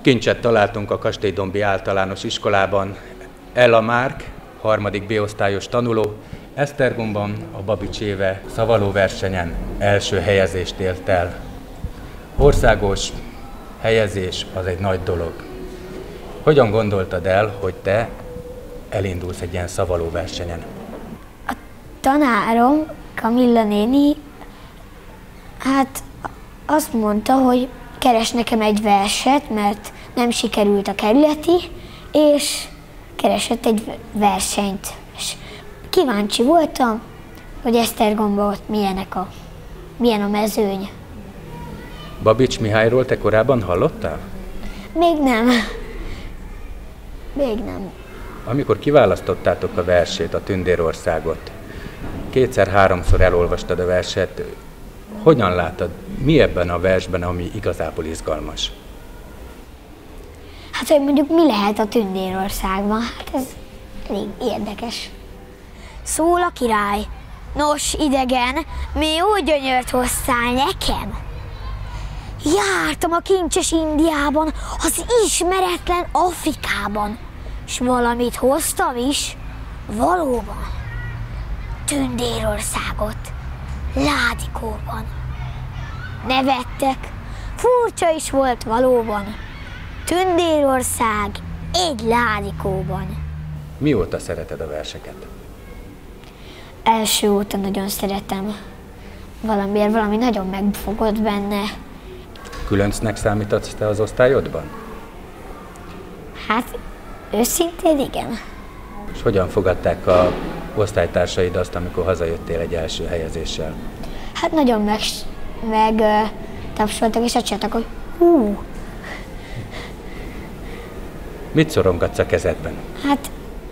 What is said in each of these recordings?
Kincset találtunk a Kastélydombi Általános Iskolában. Ella Márk, 3. B-osztályos tanuló, Esztergomban a Babits éve szavalóversenyen első helyezést ért el. Országos helyezés az egy nagy dolog. Hogyan gondoltad el, hogy te elindulsz egy ilyen szavalóversenyen? A tanárom, Kamilla néni, hát azt mondta, hogy keres nekem egy verset, mert nem sikerült a kerületi, és keresett egy versenyt. És kíváncsi voltam, hogy Esztergomban ott milyen a mezőny. Babits Mihályról te korábban hallottál? Még nem. Még nem. Amikor kiválasztottátok a versét, a Tündérországot, 2-3-szor elolvastad a verset, hogyan látod, mi ebben a versben, ami igazából izgalmas? Hát, hogy mondjuk mi lehet a Tündérországban, hát ez elég érdekes. Szól a király: nos, idegen, mi jó gyönyört hoztál nekem? Jártam a kincses Indiában, az ismeretlen Afrikában, s valamit hoztam is, valóban, Tündérországot, ládikóban. Nevettek, furcsa is volt valóban, Tündérország egy ládikóban. Mióta szereted a verseket? Első óta nagyon szeretem. Valami nagyon megfogott benne. Különcnek számítatsz te az osztályodban? Hát, őszintén igen. És hogyan fogadták a osztálytársaid azt, amikor hazajöttél egy első helyezéssel? Hát nagyon tapsoltak és azt csináltak, hogy hú. Mit szorongatsz a kezedben? Hát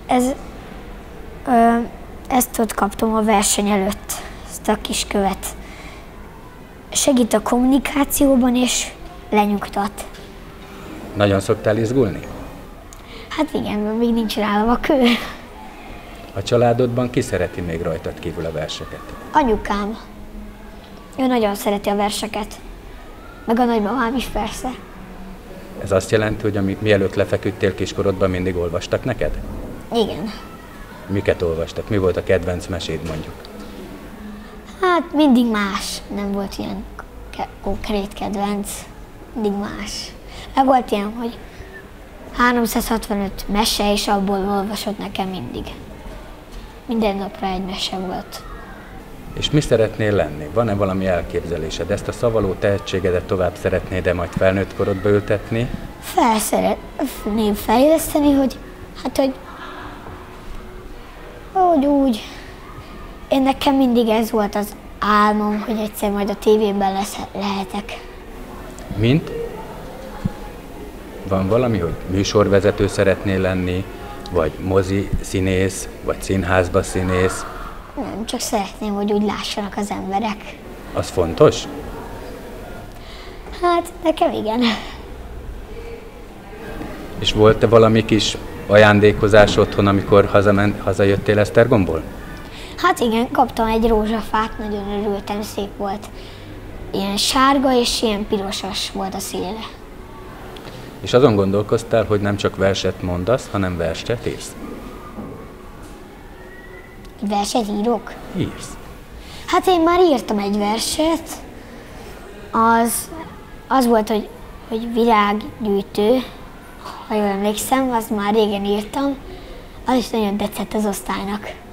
ezt ott kaptam a verseny előtt, ezt a kis követ. Segít a kommunikációban és lenyugtat. Nagyon szoktál izgulni? Hát igen, mert még nincs nálam a kő. A családodban ki szereti még rajtad kívül a verseket? Anyukám. Ő nagyon szereti a verseket. Meg a nagymamám is persze. Ez azt jelenti, hogy mielőtt lefeküdtél kiskorodban, mindig olvastak neked? Igen. Miket olvastak? Mi volt a kedvenc meséd mondjuk? Hát mindig más. Nem volt ilyen konkrét kedvenc. Mindig más. Meg volt ilyen, hogy 365 mese, és abból olvasott nekem mindig. Minden napra egy mese volt. És mi szeretnél lenni? Van-e valami elképzelésed? Ezt a szavaló tehetségedet tovább szeretnéd-e majd felnőtt korodba ültetni? Szeretném fejleszteni, hogy úgy. Én nekem mindig ez volt az álmom, hogy egyszer majd a tévében lehetek. Mint? Van valami, hogy műsorvezető szeretnél lenni, vagy mozi színész, vagy színházba színész? Nem, csak szeretném, hogy úgy lássanak az emberek. Az fontos? Hát, nekem igen. És volt-e valami kis ajándékozás otthon, amikor hazajöttél Esztergomból? Hát igen, kaptam egy rózsafát, nagyon örültem, szép volt. Ilyen sárga és ilyen pirosas volt a széle. És azon gondolkoztál, hogy nem csak verset mondasz, hanem verset írsz? Verset írok? Írsz. Hát én már írtam egy verset. Az volt, hogy virággyűjtő, ha jól emlékszem, azt már régen írtam. Az is nagyon tetszett az osztálynak.